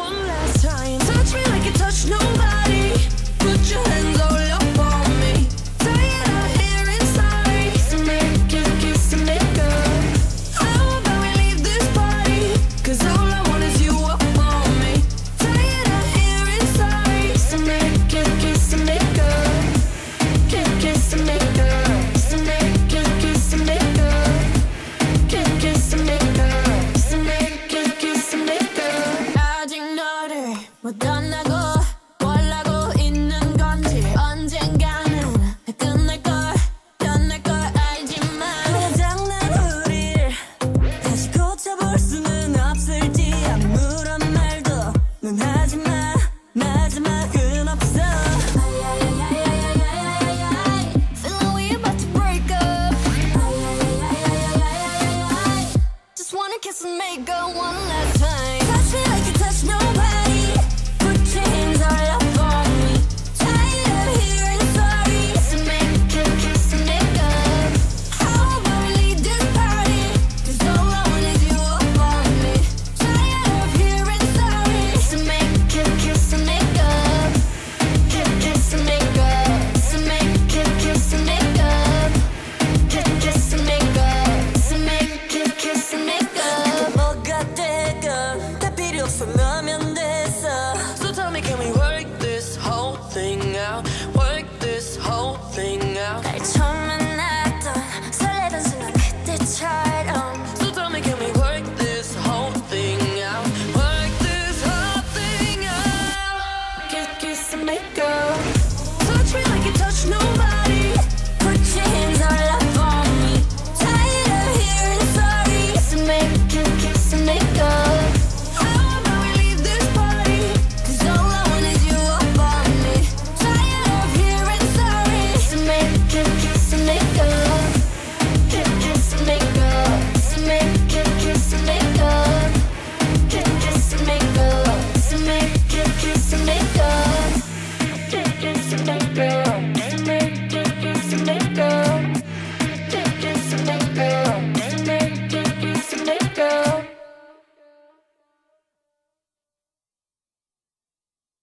one last time. Touch me like you touch nobody. Put your hands all up on me. Tired of hearing sorry. So make it kiss and make up. How about we leave this party? 'Cause all I want is you up on me. Tired of hearing sorry. So make it kiss and make up. Kiss and make up. So make it kiss and make up. Kiss and make up. So make it kiss and make up. 아직 너를 못 떠나고 뭘 하고 있는 건지 언젠가는 끝날 걸 알지만 고장난 우릴 다시 고쳐볼 수는 없을지 아무런 말도 넌 하지마 마지막은 없어. Feeling we about to break up. Just wanna kiss and make up one last time. Touch me like you touch nobody. Put your hands all up on me. Tired of hearing sorry. So make it kiss and make up. How about we leave this party? 'Cause all I want is you up on me. Tired of hearing sorry. So make it kiss and make up. Kiss and make up. So make it kiss and make up. Kiss and make up. So make it kiss and make up. 뭐가 되건 다 필요 없어 너면